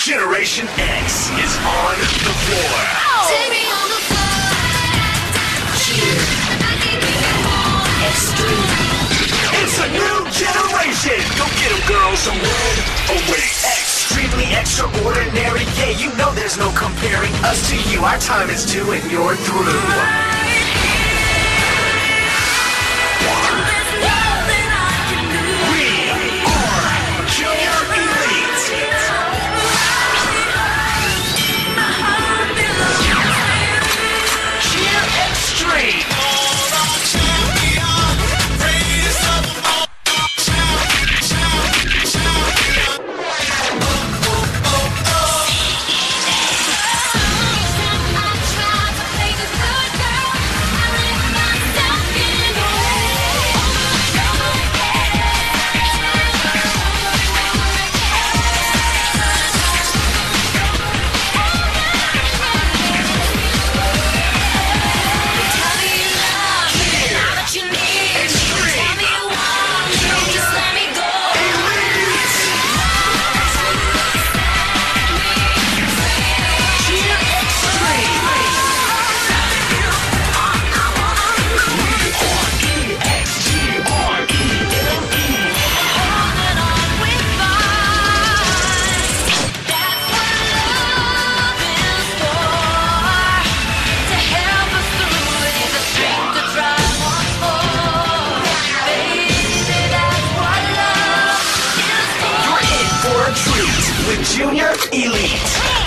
Generation X is on the floor. Take me on the floor. Cheer. Extreme. It's a new generation. Go get 'em, girls. Some red. Oh wait, extremely extraordinary. Yeah, you know there's no comparing us to you. Our time is due and you're through. With Junior Elite.